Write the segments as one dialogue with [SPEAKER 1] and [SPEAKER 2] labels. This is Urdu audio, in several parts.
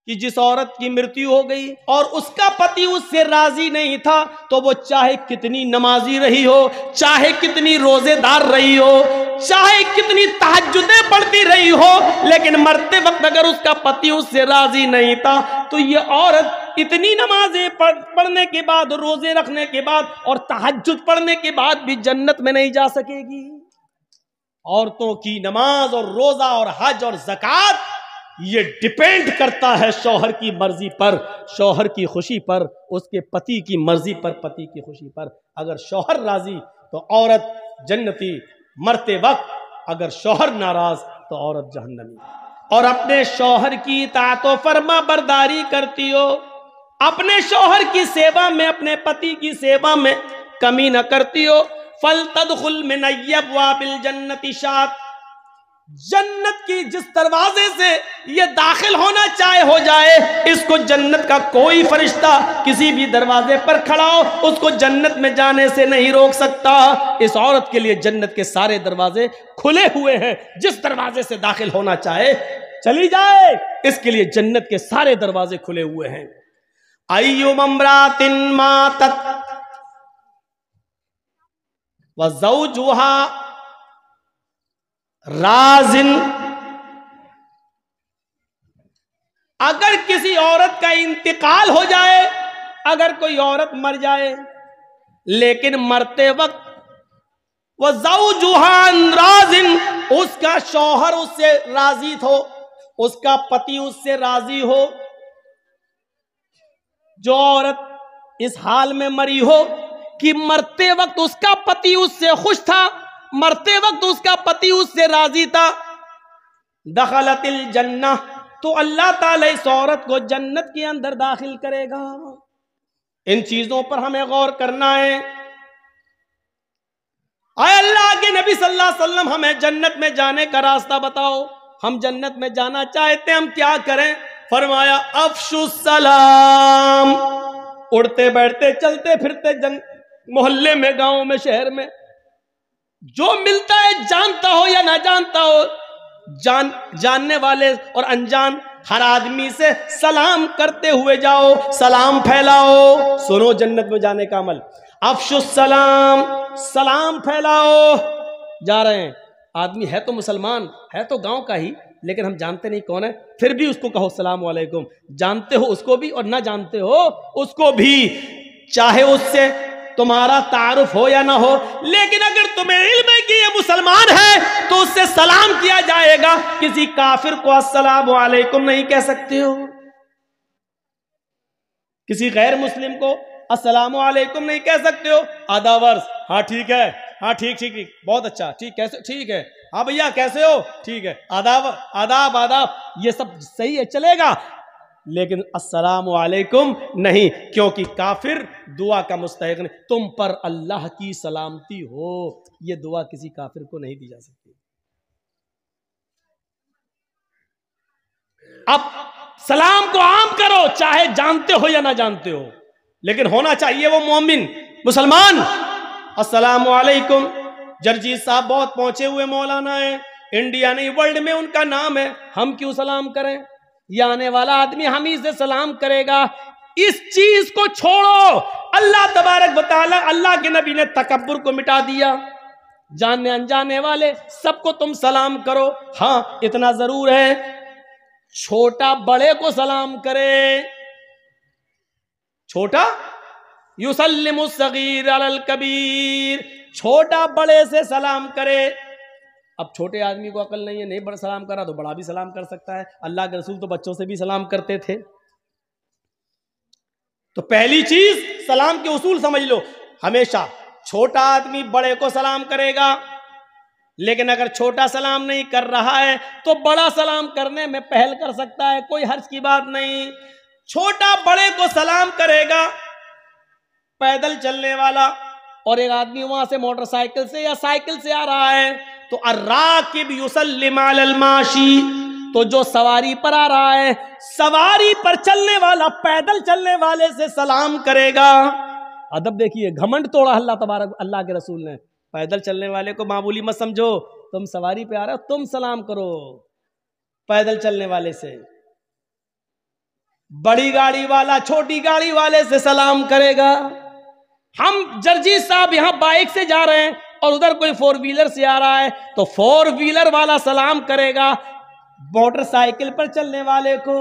[SPEAKER 1] کہ جس عورت کی مرتیو ہو گئی اور اس کا پتی اس سے راضی نہیں تھا تو وہ چاہے کتنی نمازی رہی ہو، چاہے کتنی روزے دار رہی ہو، چاہے کتنی تہجدیں پڑھتی رہی ہو، لیکن مرتے وقت اگر اس کا پتی اس سے راضی نہیں تھا تو یہ عورت اتنی نمازیں پڑھنے کے بعد، روزے رکھنے کے بعد اور تہجد پڑھنے کے بعد بھی جنت میں نہیں جا سکے گی۔ عورتوں کی نماز اور روزہ اور حج اور زکوٰۃ یہ ڈیپینڈ کرتا ہے شوہر کی مرضی پر، شوہر کی خوشی پر، اس کے پتی کی مرضی پر، پتی کی خوشی پر۔ اگر شوہر راضی تو عورت جنتی، مرتے وقت اگر شوہر ناراض تو عورت جہنمی۔ اور اپنے شوہر کی اطاعت و فرما برداری کرتی ہو، اپنے شوہر کی سیوا میں، اپنے پتی کی سیوا میں کمی نہ کرتی ہو، فَلْتَدْخُلْ مِنْ أَيِّ أَبْوَابِ الْجَنَّةِ شَاءَتْ، جنت کی جس دروازے سے یہ داخل ہونا چاہے ہو جائے، اس کو جنت کا کوئی فرشتہ کسی بھی دروازے پر کھڑا ہو اس کو جنت میں جانے سے نہیں روک سکتا۔ اس عورت کے لیے جنت کے سارے دروازے کھلے ہوئے ہیں، جس دروازے سے داخل ہونا چاہے چلی جائے، اس کے لیے جنت کے سارے دروازے کھلے ہوئے ہیں۔ اَيُّمَا امْرَأَةٍ مَاتَتْ وَزَوْجُهَا رازن، اگر کسی عورت کا انتقال ہو جائے، اگر کوئی عورت مر جائے لیکن مرتے وقت وَزَوْجُهَا رازن، اس کا شوہر اس سے راضی ہو، اس کا پتی اس سے راضی ہو، جو عورت اس حال میں مری ہو کہ مرتے وقت اس کا پتی اس سے خوش تھا، مرتے وقت اس کا پتی اس سے راضی تھا، دخلت الجنہ، تو اللہ تعالیٰ اس عورت کو جنت کے اندر داخل کرے گا۔ ان چیزوں پر ہمیں غور کرنا ہے۔ اے اللہ کے نبی صلی اللہ علیہ وسلم ہمیں جنت میں جانے کا راستہ بتاؤ، ہم جنت میں جانا چاہتے ہیں، ہم کیا کریں؟ فرمایا افشوا السلام، اڑتے بیٹھتے چلتے پھرتے محلے میں، گاؤں میں، شہر میں جو ملتا ہے، جانتا ہو یا نہ جانتا ہو، جاننے والے اور انجان ہر آدمی سے سلام کرتے ہوئے جاؤ، سلام پھیلاؤ۔ سنو جنت میں جانے کا عمل، افشوا السلام، سلام پھیلاؤ۔ جا رہے ہیں، آدمی ہے تو مسلمان، ہے تو گاؤں کا ہی، لیکن ہم جانتے نہیں کون ہے، پھر بھی اس کو کہو السلام علیکم، جانتے ہو اس کو بھی اور نہ جانتے ہو اس کو بھی، چاہے اس سے تمہارا تعارف ہو یا نہ ہو، لیکن اگر تمہیں علم ہے کہ یہ مسلمان ہے تو اس سے سلام کیا جائے گا۔ کسی کافر کو السلام علیکم نہیں کہہ سکتے ہو، کسی غیر مسلم کو السلام علیکم نہیں کہہ سکتے ہو۔ آداب عرض، ہاں ٹھیک ہے، ہاں ٹھیک ٹھیک ٹھیک، بہت اچھا، ٹھیک، کیسے، ٹھیک ہے، ہاں بھیا کیسے ہو، ٹھیک ہے، آداب آداب آداب، یہ سب صحیح ہے، چلے گا، لیکن السلام علیکم نہیں، کیونکہ کافر دعا کا مستحق نہیں۔ تم پر اللہ کی سلامتی ہو، یہ دعا کسی کافر کو نہیں دی جا سکتی۔ اب سلام کو عام کرو، چاہے جانتے ہو یا نہ جانتے ہو، لیکن ہونا چاہیے وہ مومن مسلمان۔ السلام علیکم، جرجیت صاحب بہت پہنچے ہوئے مولانا ہیں، انڈیا نہیں ورلڈ میں ان کا نام ہے، ہم کیوں سلام کریں؟ یہ آنے والا آدمی ہم ہی سے سلام کرے گا۔ اس چیز کو چھوڑو، اللہ تبارک و تعالی، اللہ کے نبی نے تکبر کو مٹا دیا، جاننے انجانے والے سب کو تم سلام کرو۔ ہاں اتنا ضرور ہے، چھوٹا بڑے کو سلام کرے، چھوٹا یسلم الصغیر علی الکبیر، چھوٹا بڑے سے سلام کرے۔ اب چھوٹے آدمی کو عقل نہیں ہے، نہیں بڑا سلام کرا تو بڑا بھی سلام کر سکتا ہے، اللہ کے رسول تو بچوں سے بھی سلام کرتے تھے۔ تو پہلی چیز سلام کے اصول سمجھ لو، ہمیشہ چھوٹا آدمی بڑے کو سلام کرے گا، لیکن اگر چھوٹا سلام نہیں کر رہا ہے تو بڑا سلام کرنے میں پہل کر سکتا ہے، کوئی حرج کی بات نہیں۔ چھوٹا بڑے کو سلام کرے گا، پیدل چلنے والا اور ایک آدمی وہاں سے موٹر سائیکل سے یا سائیکل سے آ رہا ہے تو الراکب یسلم علی الماشی، تو جو سواری پر آ رہا ہے، سواری پر چلنے والا پیدل چلنے والے سے سلام کرے گا۔ ادب دیکھیے، گھمنڈ توڑا اللہ کے رسول نے، پیدل چلنے والے کو معمولی مت سمجھو، تم سواری پہ آ رہے ہو، تم سلام کرو پیدل چلنے والے سے۔ بڑی گاڑی والا چھوٹی گاڑی والے سے سلام کرے گا. ہم جرجیت صاحب یہاں بائک سے جا رہے ہیں اور ادھر کوئی 4 ویلر سے آ رہا ہے تو 4 ویلر والا سلام کرے گا موٹر سائیکل پر چلنے والے کو.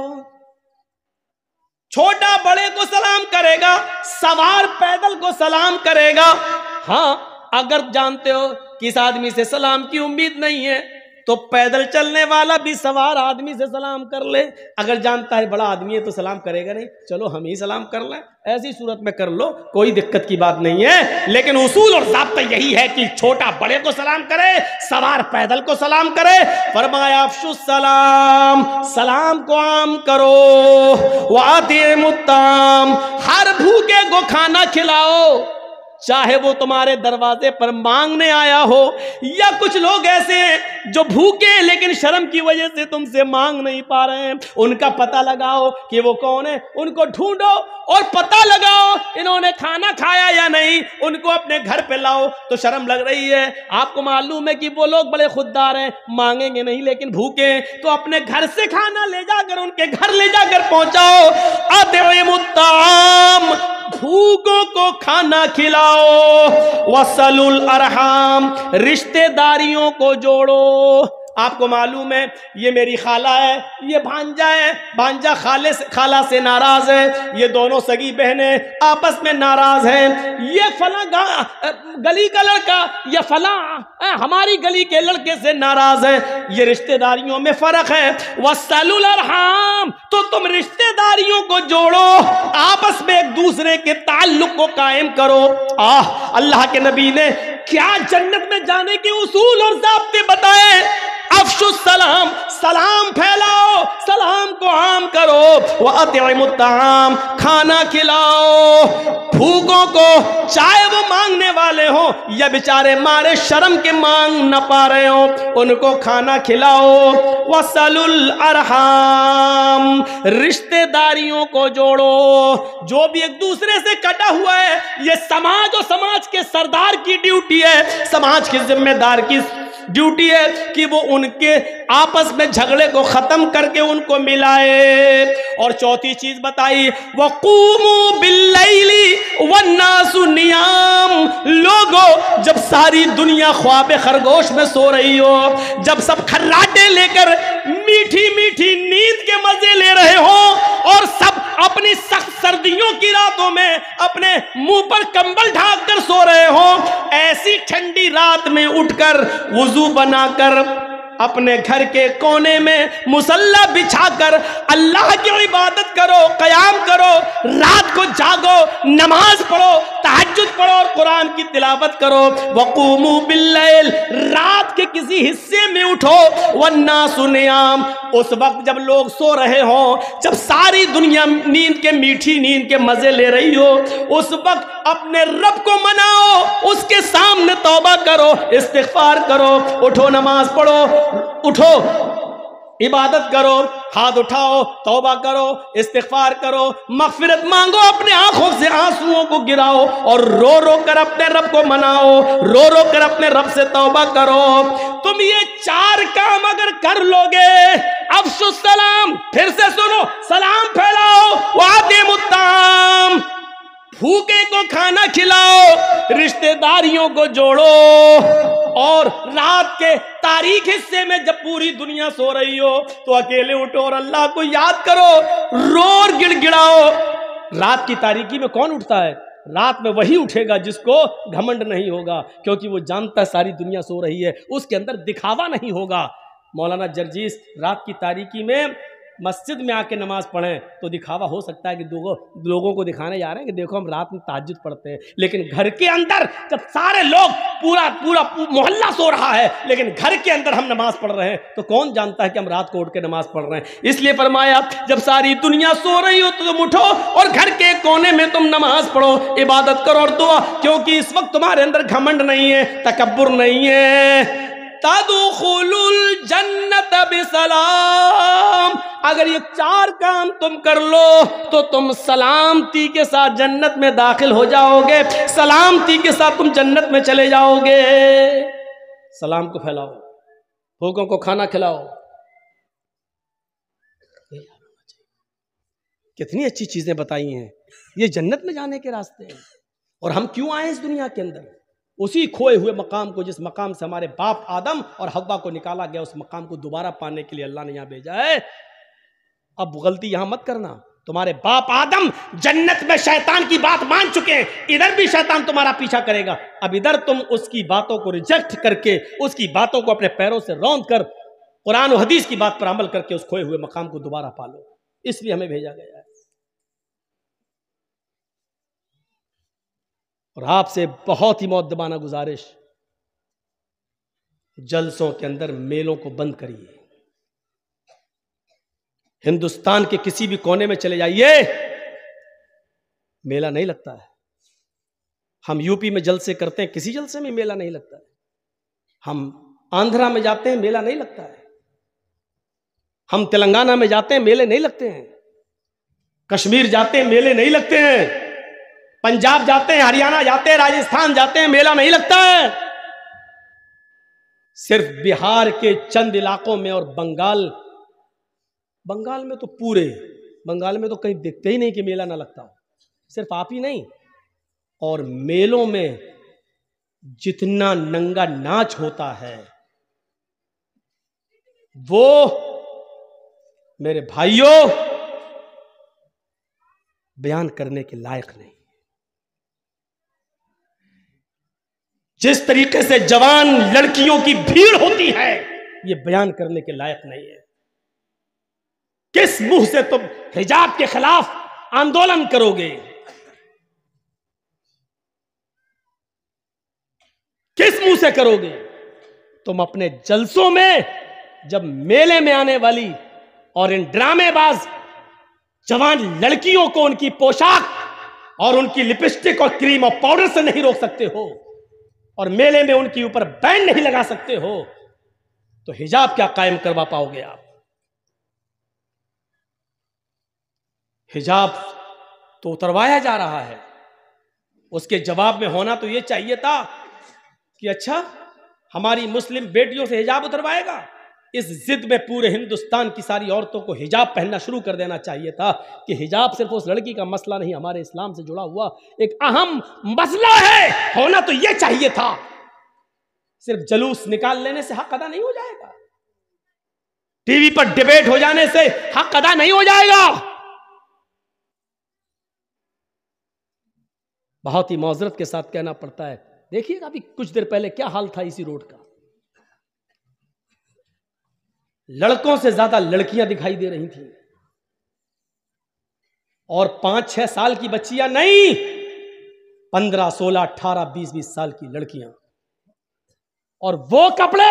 [SPEAKER 1] چھوٹا بڑے کو سلام کرے گا, سوار پیدل کو سلام کرے گا. ہاں اگر جانتے ہو کس آدمی سے سلام کی امید نہیں ہے تو پیدل چلنے والا بھی سوار آدمی سے سلام کر لے. اگر جانتا ہے بڑا آدمی ہے تو سلام کرے گا نہیں, چلو ہم ہی سلام کر لیں, ایسی صورت میں کر لو, کوئی دقت کی بات نہیں ہے. لیکن اصول اور ضابطہ یہی ہے کہ چھوٹا بڑے کو سلام کرے, سوار پیدل کو سلام کرے. فرمایا افشوا السلام, سلام کو عام کرو. وَأَطْعِمُوا الطَّعَامَ, ہر بھوکے کو کھانا کھلاؤ, چاہے وہ تمہارے دروازے پر مانگنے آیا ہو, یا کچھ لوگ ایسے ہیں جو بھوکے ہیں لیکن شرم کی وجہ سے تم سے مانگ نہیں پا رہے ہیں. ان کا پتہ لگاؤ کہ وہ کون ہے, ان کو ڈھونڈو اور پتہ لگاؤ انہوں نے کھانا کھایا یا نہیں, ان کو اپنے گھر پہ لاؤ. تو شرم لگ رہی ہے, آپ کو معلوم ہے کہ وہ لوگ بڑے خوددار ہیں, مانگیں گے نہیں لیکن بھوکے ہیں, تو اپنے گھر سے کھانا لے جا کر ان کے گھر لے جا کر پہنچاؤ. اطعموا الطعام, بھوکوں کو کھانا کھلاؤ. وصلوا الارحام, رشتہ داریوں کو جوڑو. آپ کو معلوم ہے یہ میری خالہ ہے, یہ بھانجا ہے, بھانجا خالہ سے ناراض ہے, یہ دونوں سگی بہنیں آپس میں ناراض ہیں, یہ فلاں گلی کا لڑکا یا فلاں ہماری گلی کے لڑکے سے ناراض ہے. یہ رشتہ داریوں میں فرق ہے. وصلوا الارحام, تو تم رشتہ داریوں کو جوڑو, آپس میں ایک دوسرے کے تعلق کو قائم کرو. اللہ کے نبی نے کیا جنت میں جانے کے اصول اور ضابطے بتائے. افشوا السلام, سلام پھیلاؤ, سلام کو عام کرو. وَأَطْعِمُوا الطَّعَامَ, کھانا کھلاؤ بھوکوں کو, چاہے وہ مانگنے والے ہوں یا بیچارے مارے شرم کے مانگ نہ پا رہے ہوں, ان کو کھانا کھلاؤ. وَصَلُوا الْأَرْحَامَ, رشتہ داریوں کو جوڑو. جو بھی ایک دوسرے سے کٹا ہوا ہے, یہ سماج اور سماج کے سردار کی ڈیوٹی ہے, سماج کے ذمہ دار کی ڈیوٹی ہے کہ وہ ان کے آپس میں جھگڑے کو ختم کر کے ان کو ملائے. اور چوتھی چیز بتائی, وَقُومُوا بِاللَّيْلِ وَالنَّاسُ نِيَامٌ, لوگوں جب ساری دنیا خواب خرگوش میں سو رہی ہو, جب سب کھراٹے لے کر میٹھی میٹھی نیند کے مزے لے رہے ہوں اور سب اپنی سخت سردیوں کی راتوں میں اپنے منہ پر کمبل ڈھانک کر سو رہے ہوں, ایسی ٹھنڈی رات میں اٹھ کر وضو بنا کر اپنے گھر کے کونے میں مصلی بچھا کر اللہ کی عبادت کرو, قیام کرو, رات کو جاگو, نماز پڑھو, تہجد پڑھو اور قرآن کی تلاوت کرو. وقوموا باللیل, رات کے کسی حصے میں اٹھو. والناس نیام, اس وقت جب لوگ سو رہے ہوں, جب ساری دنیا نیند کے میٹھی نیند کے مزے لے رہی ہو, اس وقت اپنے رب کو مناؤ, اس کے سامنے توبہ کرو, استغفار کرو, اٹھو نماز پڑھو, اٹھو عبادت کرو, ہاتھ اٹھاؤ, توبہ کرو, استغفار کرو, مغفرت مانگو, اپنے آنکھوں سے آنسوؤں کو گراؤ اور رو رو کر اپنے رب کو مناؤ, رو رو کر اپنے رب سے توبہ کرو. تم یہ 4 کام اگر کر لوگے, افشوا السلام, پھر سے سنو, سلام پھیلاؤ, وَأَطْعِمُوا الطَّعَامَ, بھوکے کو کھانا کھلاؤ, رشتہ داریوں کو جوڑو, اور رات کے تاریک حصے میں جب پوری دنیا سو رہی ہو تو اکیلے اٹھو اور اللہ کو یاد کرو, رو اور گڑ گڑاؤ. رات کی تاریکی میں کون اٹھتا ہے؟ رات میں وہی اٹھے گا جس کو گھمنڈ نہیں ہوگا, کیونکہ وہ جانتا ہے ساری دنیا سو رہی ہے, اس کے اندر دکھاوا نہیں ہوگا. مولانا جرجیس رات کی تاریکی میں مسجد میں آ کے نماز پڑھیں تو دکھاوا ہو سکتا ہے کہ لوگوں کو دکھانے جا رہے ہیں کہ دیکھو ہم رات میں تہجد پڑھتے ہیں, لیکن گھر کے اندر جب سارے لوگ پورا محلہ سو رہا ہے لیکن گھر کے اندر ہم نماز پڑھ رہے ہیں تو کون جانتا ہے کہ ہم رات کو اٹھ کے نماز پڑھ رہے ہیں. اس لیے فرمایا جب ساری دنیا سو رہی ہو تو تم اٹھو اور گھر کے کونے میں تم نماز پڑھو, عبادت کرو اور دعا, کیونکہ اس وقت تمہارے اندر گھمنڈ نہیں ہے, تکبر نہیں ہے. تدخلوا الجنت بسلام, اگر یہ 4 کام تم کر لو تو تم سلامتی کے ساتھ جنت میں داخل ہو جاؤ گے, سلامتی کے ساتھ تم جنت میں چلے جاؤ گے. سلام کو پھیلاؤ, بھوکوں کو کھانا کھلاؤ. کتنی اچھی چیزیں بتائی ہیں، یہ جنت میں جانے کے راستے ہیں۔ اور ہم کیوں آئے اس دنیا کے اندر؟ اسی کھوئے ہوئے مقام کو، جس مقام سے ہمارے باپ آدم اور حوا کو نکالا گیا، اس مقام کو دوبارہ پانے کے لیے اللہ نے یہاں بھیجا ہے۔ اب غلطی یہاں مت کرنا، تمہارے باپ آدم جنت میں شیطان کی بات مان چکے ہیں، ادھر بھی شیطان تمہارا پیچھا کرے گا۔ اب ادھر تم اس کی باتوں کو ریجیکٹ کر کے، اس کی باتوں کو اپنے پیروں سے روند کر، قرآن و حدیث کی بات پر عمل کر کے اس کھوئے ہوئے مقام کو دوبارہ پالو۔ اس لیے ہمیں بھیجا گیا ہے۔ اور آپ سے بہت ہی مؤدبانہ گزارش، جلسوں کے اندر میلوں کو بند کریے۔ ہندوستان کے کسی بھی کونے میں چلے جائیے، میلہ نہیں لگتا ہے۔ ہم یو پی میں جلسے کرتے ہیں، کسی جلسے میں میلہ نہیں لگتا ہے۔ ہم آندھرا میں جاتے ہیں، میلہ نہیں لگتا ہے۔ ہم تلنگانہ میں جاتے ہیں، میلے نہیں لگتے ہیں۔ کشمیر جاتے ہیں، میلے نہیں لگتے ہیں۔ پنجاب جاتے ہیں، ہریانہ جاتے ہیں، راجستھان جاتے ہیں، میلہ نہیں لگتا ہے۔ صرف بہار کے چند علاقوں میں اور بنگال میں تو بنگال میں تو کہیں دیکھتے ہی نہیں کہ میلہ نہ لگتا ہو۔ صرف آپ ہی نہیں، اور میلوں میں جتنا ننگا ناچ ہوتا ہے وہ میرے بھائیوں بیان کرنے کے لائق نہیں۔ جس طریقے سے جوان لڑکیوں کی بھیڑ ہوتی ہے، یہ بیان کرنے کے لائق نہیں ہے۔ کس منہ سے تم حجاب کے خلاف آندولن کرو گے؟ کس منہ سے کرو گے؟ تم اپنے جلسوں میں، جب میلے میں آنے والی اور ان ڈرامے باز جوان لڑکیوں کو ان کی پوشاک اور ان کی لپسٹک اور کریم اور پاؤڈر سے نہیں روک سکتے ہو، اور میلے میں ان کے اوپر بین نہیں لگا سکتے ہو، تو حجاب کیا قائم کروا پاؤ گے آپ؟ حجاب تو اتروایا جا رہا ہے۔ اس کے جواب میں ہونا تو یہ چاہیے تھا کہ اچھا ہماری مسلم بیٹیوں سے حجاب اتروائے گا۔ اس ضد میں پورے ہندوستان کی ساری عورتوں کو حجاب پہننا شروع کر دینا چاہیے تھا کہ حجاب صرف اس لڑکی کا مسئلہ نہیں، ہمارے اسلام سے جڑا ہوا ایک اہم مسئلہ ہے۔ ہونا تو یہ چاہیے تھا۔ صرف جلوس نکال لینے سے حق ادا نہیں ہو جائے گا، ٹی وی پر ڈیبیٹ ہو جانے سے حق ادا نہیں ہو جائے گا۔ بہت ہی معذرت کے ساتھ کہنا پڑتا ہے، دیکھیے ابھی کچھ دیر پہلے کیا حال تھا اسی روڈ کا۔ لڑکوں سے زیادہ لڑکیاں دکھائی دے رہی تھیں، اور 5-6 سال کی بچیاں نہیں، 15, 16, 18, 20 سال کی لڑکیاں۔ اور وہ کپڑے،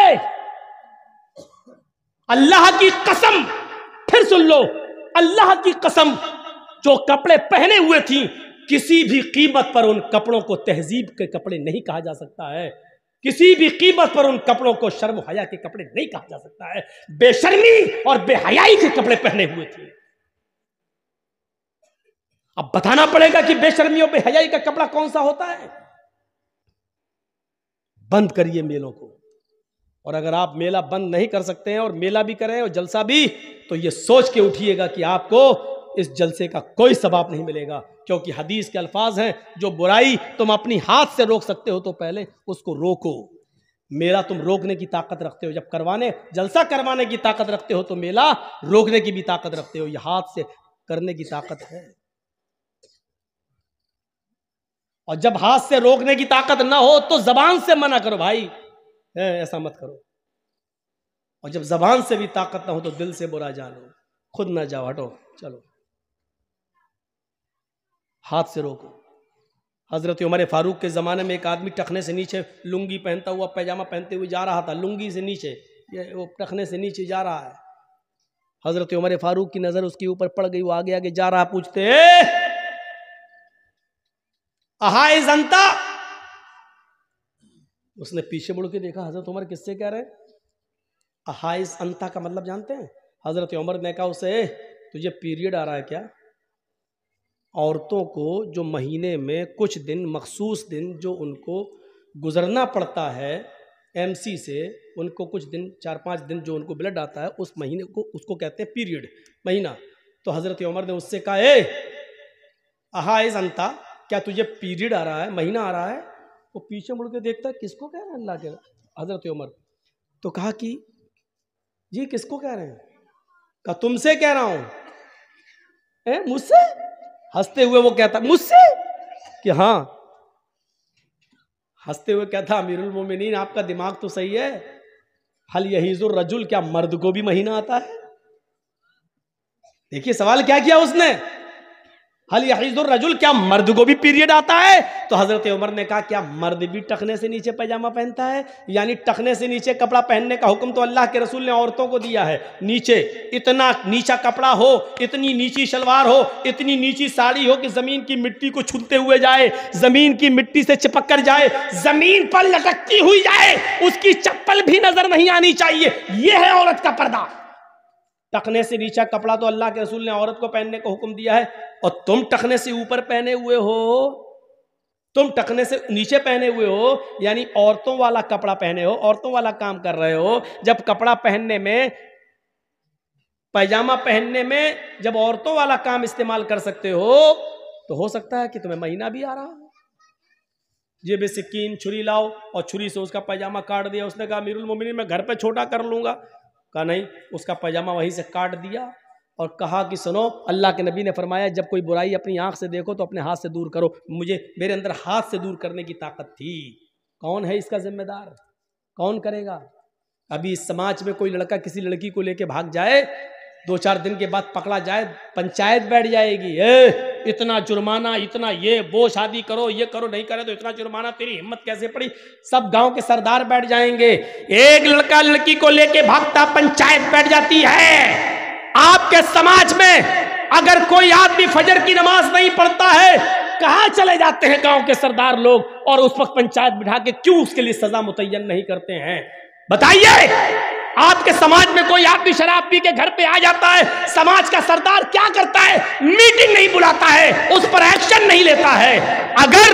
[SPEAKER 1] اللہ کی قسم، پھر سن لو، اللہ کی قسم، جو کپڑے پہنے ہوئے تھیں، کسی بھی قیمت پر ان کپڑوں کو تہذیب کے کپڑے نہیں کہا جا سکتا ہے۔ کسی بھی قیمت پر ان کپڑوں کو شرم و حیا کے کپڑے نہیں کہا جا سکتا ہے۔ بے شرمی اور بے حیائی کے کپڑے پہنے ہوئے تھے۔ اب بتانا پڑے گا کہ بے شرمی اور بے حیائی کا کپڑا کون سا ہوتا ہے۔ بند کریے میلوں کو، اور اگر آپ میلہ بند نہیں کر سکتے ہیں اور میلہ بھی کریں اور جلسہ بھی، تو یہ سوچ کے اٹھیے گا کہ آپ کو اس جلسے کا کوئی ثواب نہیں ملے گا، کیونکہ حدیث کے الفاظ ہیں، جو برائی تم اپنی ہاتھ سے روک سکتے ہو تو پہلے اس کو روکو۔ میلہ تم روکنے کی طاقت رکھتے ہو، جب جلسہ کروانے کی طاقت رکھتے ہو تو میلہ روکنے کی بھی طاقت رکھتے ہو۔ یہ ہاتھ سے کرنے کی طاقت ہے، اور جب ہاتھ سے روکنے کی طاقت نہ ہو تو زبان سے منع کرو، بھائی ایسا مت کرو۔ اور جب زبان سے بھی طاقت نہ ہو تو دل سے برا جانو، خود نہ جاؤ، ہٹو، چلو، ہاتھ سے روکو۔ حضرت عمر فاروق کے زمانے میں ایک آدمی ٹخنے سے نیچے لنگی پہنتا ہوا، پیجامہ پہنتے ہوئے جا رہا تھا، لنگی سے نیچے، وہ ٹخنے سے نیچے جا رہا ہے۔ حضرت عمر فاروق کی نظر اس کے اوپر پڑ گئی، وہ آگے آگے جا رہا، پوچھتے احائز انتا؟ اس نے پیچھے مڑ کے دیکھا، حضرت عمر کس سے کہہ رہے ہیں؟ احائز انتا کا مطلب جانتے ہیں؟ حضرت عمر نے کہا اسے، تجھے پیریڈ آ رہا ہے کیا؟ عورتوں کو جو مہینے میں کچھ دن، مخصوص دن جو ان کو گزرنا پڑتا ہے ایم سی سے، ان کو کچھ دن، 4-5 دن جو ان کو بلڈ آتا ہے، اس مہینے کو، اس کو کہتے ہیں پیریڈ، مہینہ۔ تو حضرت عمر نے اس سے کہا اے احائز انتا، کیا تجھے پیریڈ آ رہا ہے، مہینہ آ رہا ہے؟ وہ پیچھے مڑ کے دیکھتا ہے کس کو کہہ رہے ہیں اللہ کے حضرت عمر؟ تو کہا کہ جی کس کو کہہ رہے ہیں؟ کہا تم سے کہہ رہا ہوں۔ مجھ سے؟ ہنستے ہوئے وہ کہتا مجھ سے کہ ہاں، ہنستے ہوئے کہتا امیر المومنین آپ کا دماغ تو صحیح ہے، حل یحیض الرجل، کیا مرد کو بھی مہینہ آتا ہے؟ دیکھیے سوال کیا کیا اس نے، حل یحیض الرجل، کیا مرد کو بھی پیریڈ آتا ہے؟ تو حضرت عمر نے کہا کیا مرد بھی ٹخنے سے نیچے پیجامہ پہنتا ہے؟ یعنی ٹخنے سے نیچے کپڑا پہننے کا حکم تو اللہ کے رسول نے عورتوں کو دیا ہے، نیچے اتنا نیچا کپڑا ہو، اتنی نیچی شلوار ہو، اتنی نیچی ساڑی ہو کہ زمین کی مٹی کو چھوتے ہوئے جائے، زمین کی مٹی سے چپک کر جائے، زمین پر لٹکتی ہوئی جائے، اس کی چپل بھی نظر نہیں آنی چاہیے، یہ ہے عورت کا پردہ۔ ٹخنے سے نیچا کپڑا تو اللہ کے رسول نے عورت کو پہننے کو حکم دیا ہے، اور تم ٹخنے سے اوپر پہنے ہوئے ہو، تم ٹخنے سے نیچے پہنے ہوئے ہو، یعنی عورتوں والا کپڑا پہنے ہو، عورتوں والا کام کر رہے ہو۔ جب کپڑا پہننے میں، پیجامہ پہننے میں جب عورتوں والا کام استعمال کر سکتے ہو تو ہو سکتا ہے کہ تمہیں مہینہ بھی آ رہا ہو۔ جیب سکین چھری لاؤ اور چھری سے اس کا پیجامہ کاٹ دیا۔ اس نے کہا امیر المومنین میں گھر پہ چھوٹا کر لوں گا، کہا نہیں، اس کا پیجامہ وہیں سے کاٹ دیا اور کہا کہ سنو، اللہ کے نبی نے فرمایا جب کوئی برائی اپنی آنکھ سے دیکھو تو اپنے ہاتھ سے دور کرو، میرے اندر ہاتھ سے دور کرنے کی طاقت تھی۔ کون ہے اس کا ذمہ دار؟ کون کرے گا؟ ابھی اس سماج میں کوئی لڑکا کسی لڑکی کو لے کے بھاگ جائے، 2-4 دن کے بعد پکڑا جائے، پنچایت بیٹھ جائے گی، اتنا جرمانہ، اتنا یہ وہ، شادی کرو، یہ کرو، نہیں کرے تو اتنا جرمانہ، تیری ہمت کیسے پڑی؟ سب گاؤں کے سردار بیٹھ جائیں گے۔ ایک لڑکا لڑکی کو لے کے بھاگتا، پنچایت بیٹھ جاتی ہے۔ آپ کے سماج میں اگر کوئی آدمی فجر کی نماز نہیں پڑھتا ہے، کہاں چلے جاتے ہیں گاؤں کے سردار لوگ، اور اس وقت پنچایت بٹھا کے کیوں اس کے لیے سزا متعین نہیں کرتے ہیں؟ بتائیے، آپ کے سماج میں کوئی آدمی شراب پی کے گھر پہ آ جاتا ہے، سماج کا سردار کیا کرتا ہے؟ میٹنگ نہیں بلاتا ہے، اس پر ایکشن نہیں لیتا ہے۔ اگر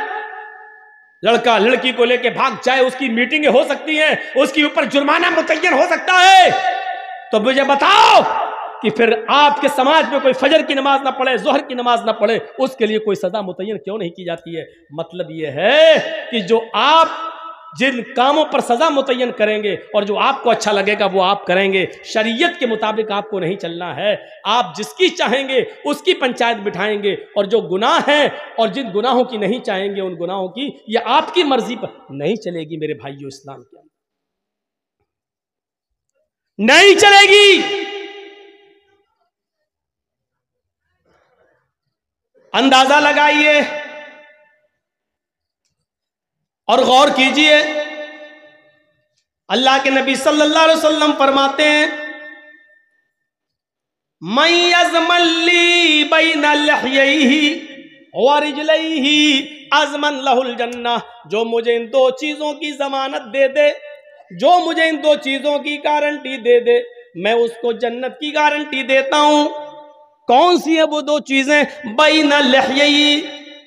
[SPEAKER 1] لڑکا لڑکی کو لے کے بھاگ جائے، اس کی میٹنگیں ہو سکتی ہیں، اس کے اوپر جرمانہ متعین ہو سکتا ہے، تو مجھے بتاؤ کہ پھر آپ کے سماج میں کوئی فجر کی نماز نہ پڑھے، ظہر کی نماز نہ پڑھے، اس کے لیے کوئی سزا متعین کیوں نہیں کی جاتی ہے؟ مطلب یہ ہے کہ جو آپ جن کاموں پر سزا متعین کریں گے اور جو آپ کو اچھا لگے گا وہ آپ کریں گے، شریعت کے مطابق آپ کو نہیں چلنا ہے۔ آپ جس کی چاہیں گے اس کی پنچایت بٹھائیں گے، اور جو گناہ ہیں اور جن گناہوں کی نہیں چاہیں گے ان گناہوں کی یہ آپ کی مرضی پر نہیں چلے گی۔ میرے بھائیو، اسلام کے اندر نہیں چلے گی۔ اندازہ لگائیے اور غور کیجئے، اللہ کے نبی صلی اللہ علیہ وسلم فرماتے ہیں مَن یضمن لی بین لحییہ ورجلیہ اضمن لہ الجنہ، جو مجھے ان 2 چیزوں کی ضمانت دے دے، جو مجھے ان 2 چیزوں کی گارنٹی دے دے، میں اس کو جنت کی گارنٹی دیتا ہوں۔ کون سی ہیں وہ 2 چیزیں؟ بین لحییہ،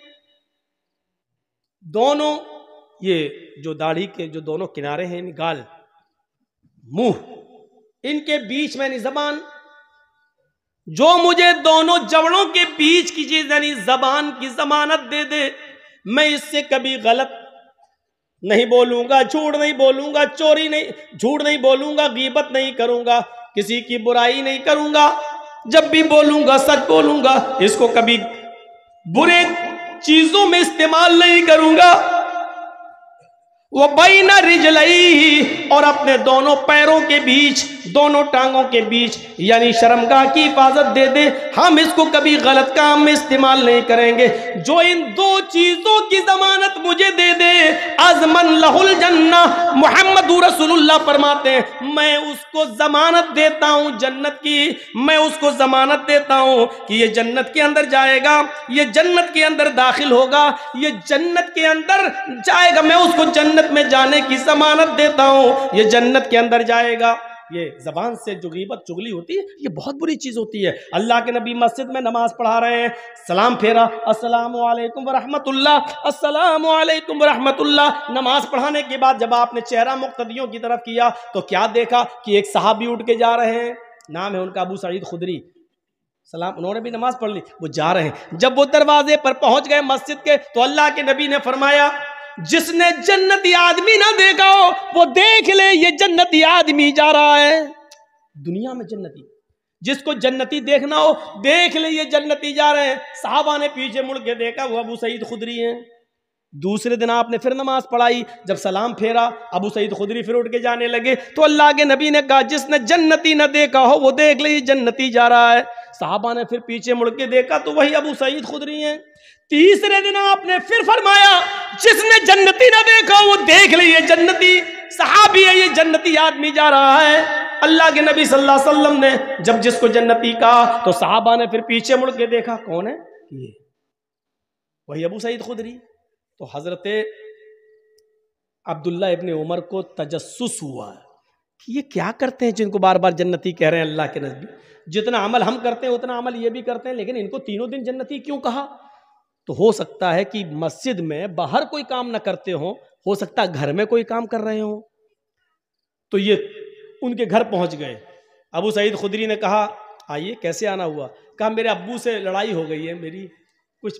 [SPEAKER 1] دونوں یہ جو داڑھی کے جو دونوں کنارے ہیں، گال، منہ، ان کے بیچ میں زبان، جو مجھے دونوں جوڑوں کے بیچ کی چیز یعنی زبان کی ضمانت دے دے، میں اس سے کبھی غلط نہیں بولوں گا، جھوٹ نہیں بولوں گا، چوری نہیں، جھوٹ نہیں بولوں گا، غیبت نہیں کروں گا، کسی کی برائی نہیں کروں گا، جب بھی بولوں گا سچ بولوں گا، اس کو کبھی برے چیزوں میں استعمال نہیں کروں گا۔ وہ بین رجلئی، اور اپنے دونوں پیروں کے بیچ، دونوں ٹانگوں کے بیچ یعنی شرمگاہ کی حفاظت دے دے، ہم اس کو کبھی غلط کام میں استعمال نہیں کریں گے۔ جو ان 2 چیزوں کی ضمانت مجھے دے دے، اضمن لہ الجنہ، محمد رسول اللہ فرماتے ہیں میں اس کو ضمانت دیتا ہوں جنت کی، میں اس کو ضمانت دیتا ہوں کہ یہ جنت کے اندر جائے گا، یہ جنت کے اندر داخل ہوگا، یہ جنت کے اندر جائے گا، میں اس کو جنت میں جانے کی ضمانت دیتا ہوں، یہ جنت کے اندر جائے گا۔ یہ زبان سے جو غیبت چغلی ہوتی ہے یہ بہت بری چیز ہوتی ہے۔ اللہ کے نبی مسجد میں نماز پڑھا رہے ہیں، سلام پھیرا، السلام علیکم ورحمت اللہ، السلام علیکم ورحمت اللہ۔ نماز پڑھانے کے بعد جب آپ نے چہرہ مقتدیوں کی طرف کیا تو کیا دیکھا کہ ایک صحابی اٹھ کے جا رہے ہیں، نام ہے ان کا ابو سعید خدری، سلام، انہوں نے بھی نماز پڑھ لی، وہ جا رہے ہیں۔ جب وہ دروازے پر پہنچ گئے مسجد کے تو اللہ کے نبی نے فرمایا جس نے جنتی آدمی نہ دیکھا ہو وہ دیکھ لے، یہ جنتی آدمی جا رہا ہے۔ دنیا میں جنتی، جس کو جنتی دیکھنا ہو دیکھ لے، یہ جنتی جا رہے ہیں۔ صحابہ نے پیچھے مڑ کے دیکھا، وہ ابو سعید خدری ہیں۔ دوسرے دن آپ نے پھر نماز پڑھائی، جب سلام پھیرا ابو سعید خدری پھر اٹھ کے جانے لگے تو اللہ کے نبی نے کہا جس نے جنتی نہ دیکھا ہو وہ دیکھ لے، یہ جنتی جا رہا ہے۔ صحابہ نے پھر پیچھے مڑ کے دیکھا تو وہی ابو سعید خدری ہیں۔ تیسرے دن آپ نے پھر فرمایا جس نے جنتی نہ دیکھا وہ دیکھ لے، یہ جنتی صحابی ہے، یہ جنتی آدمی جا رہا ہے۔ اللہ کے نبی صلی اللہ علیہ وسلم نے جب جس کو جنتی کہا تو صحابہ نے پھر پیچھے مڑ کے دیکھا، کون ہے یہ؟ وہی ابو سعید خدری۔ تو حضرت عبداللہ ابن عمر کو تجسس ہوا کہ یہ کیا کرتے ہیں جن کو بار بار جنتی کہہ رہے ہیں اللہ کے نبی؟ جتنا عمل ہم کرتے ہیں اتنا عمل یہ بھی کرتے ہیں، لیکن ان کو تینوں دن جنتی کیوں کہا؟ تو ہو سکتا ہے کہ مسجد میں باہر کوئی کام نہ کرتے ہوں، ہو سکتا ہے گھر میں کوئی کام کر رہے ہوں۔ تو یہ ان کے گھر پہنچ گئے۔ ابو سعید خدری نے کہا آئیے، کیسے آنا ہوا؟ کہا میرے ابو سے لڑائی ہو گئی ہے میری، کچھ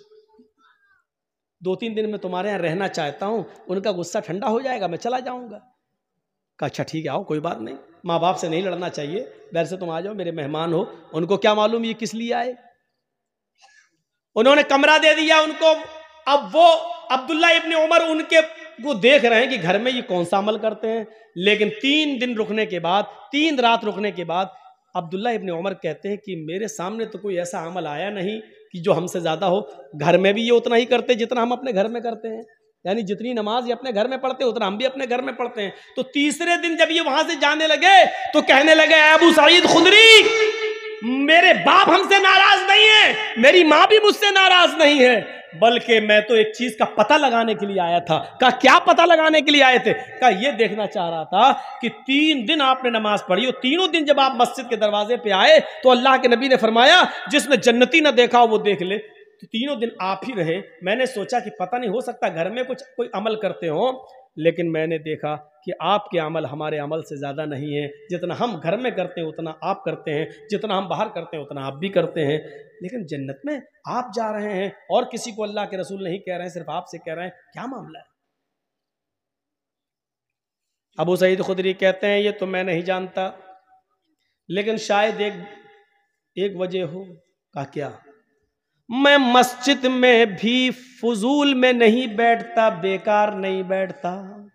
[SPEAKER 1] 2-3 دن میں تمہارے یہاں رہنا چاہتا ہوں، ان کا غصہ ٹھنڈا ہو جائے گا، میں چلا جاؤں گا۔ کہا اچھا ٹھیک ہے آؤ، کوئی بات نہیں، ماں باپ سے نہیں لڑنا چاہیے، ویسے تم آ جاؤ، میرے مہمان ہو۔ ان کو کیا معلوم یہ کس لیے آئے؟ انہوں نے کمرہ دے دیا ان کو۔ اب وہ عبداللہ ابن عمر ان کے کو دیکھ رہے ہیں کہ گھر میں یہ کون سا عمل کرتے ہیں، لیکن 3 دن رکنے کے بعد، 3 رات رکنے کے بعد عبداللہ ابن عمر کہتے ہیں کہ میرے سامنے تو کوئی ایسا عمل آیا نہیں کہ جو ہم سے زیادہ ہو۔ گھر میں بھی یہ اتنا ہی کرتے جتنا ہم اپنے گھر میں کرتے ہیں، یعنی جتنی نماز یہ اپنے گھر میں پڑھتے ہیں اتنا ہم بھی اپنے گھر میں پڑھتے ہیں۔ تو تیسرے دن جب یہ وہاں سے جانے لگے تو کہنے لگے اے ابو سعید خدری، میرے باپ ہم سے ناراض نہیں ہے، میری ماں بھی مجھ سے ناراض نہیں ہے، بلکہ میں تو ایک چیز کا پتہ لگانے کے لیے آیا تھا۔ کہا کیا پتہ لگانے کے لیے آئے تھے؟ کہا یہ دیکھنا چاہ رہا تھا کہ 3 دن آپ نے نماز پڑھی اور تینوں دن جب آپ مسجد کے دروازے پہ آئے تو اللہ کے نبی نے فرمایا جس نے جنتی نہ دیکھا وہ دیکھ لے۔ تو تینوں دن آپ ہی رہے، میں نے سوچا کہ پتہ نہیں ہو سکتا گھر میں کوئی عمل کرتے ہوں، لیکن میں نے دیکھا کہ آپ کے عمل ہمارے عمل سے زیادہ نہیں ہے، جتنا ہم گھر میں کرتے ہیں اتنا آپ کرتے ہیں، جتنا ہم باہر کرتے ہیں اتنا آپ بھی کرتے ہیں، لیکن جنت میں آپ جا رہے ہیں اور کسی کو اللہ کے رسول نہیں کہہ رہے ہیں، صرف آپ سے کہہ رہے ہیں، کیا معاملہ ہے؟ ابو سعید خدری کہتے ہیں یہ تو میں نہیں جانتا، لیکن شاید ایک وجہ ہو۔ کہا کیا؟ میں مسجد میں بھی فضول میں نہیں بیٹھتا، بیکار نہیں بیٹھتا۔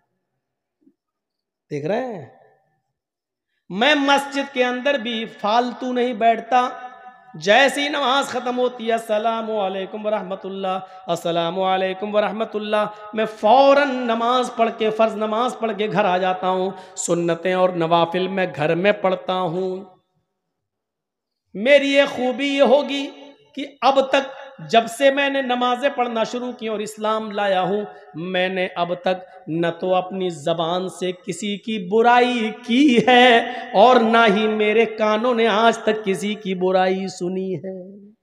[SPEAKER 1] دیکھ رہے ہیں، میں مسجد کے اندر بھی فالتو نہیں بیٹھتا۔ جیسی نماز ختم ہوتی ہے السلام علیکم ورحمت اللہ، السلام علیکم ورحمت اللہ، میں فوراً نماز پڑھ کے، فرض نماز پڑھ کے گھر آ جاتا ہوں۔ سنتیں اور نوافل میں گھر میں پڑھتا ہوں۔ میری یہ خوبی یہ ہوگی کہ اب تک جب سے میں نے نمازیں پڑھنا شروع کی اور اسلام لایا ہوں، میں نے اب تک نہ تو اپنی زبان سے کسی کی برائی کی ہے اور نہ ہی میرے کانوں نے آج تک کسی کی برائی سنی ہے۔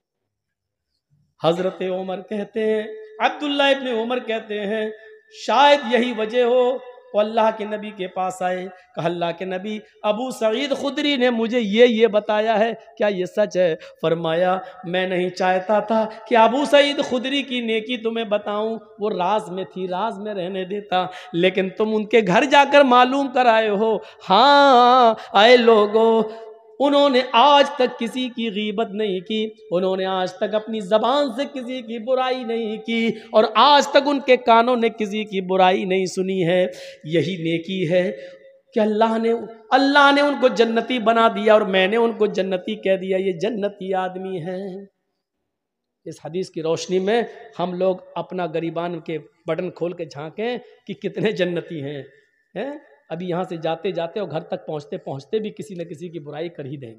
[SPEAKER 1] حضرت عمر کہتے ہیں، عبداللہ ابن عمر کہتے ہیں شاید یہی وجہ ہو وہ اللہ کے نبی کے پاس آئے۔ کہا اللہ کے نبی ابو سعید خدری نے مجھے یہ بتایا ہے، کیا یہ سچ ہے؟ فرمایا میں نہیں چاہتا تھا کہ ابو سعید خدری کی نیکی تمہیں بتاؤں، وہ راز میں تھی، راز میں رہنے دیتا، لیکن تم ان کے گھر جا کر معلوم کر آئے ہو۔ ہاں اے لوگو، انہوں نے آج تک کسی کی غیبت نہیں کی، انہوں نے آج تک اپنی زبان سے کسی کی برائی نہیں کی، اور آج تک ان کے کانوں نے کسی کی برائی نہیں سنی ہے۔ یہی نیکی ہے کہ اللہ نے ان کو جنتی بنا دیا اور میں نے ان کو جنتی کہہ دیا، یہ جنتی آدمی ہے۔ اس حدیث کی روشنی میں ہم لوگ اپنا گریبان کے بٹن کھول کے جھانکیں کہ کتنے جنتی ہیں۔ ابھی یہاں سے جاتے جاتے اور گھر تک پہنچتے پہنچتے بھی کسی نہ کسی کی برائی کر ہی دیں گے۔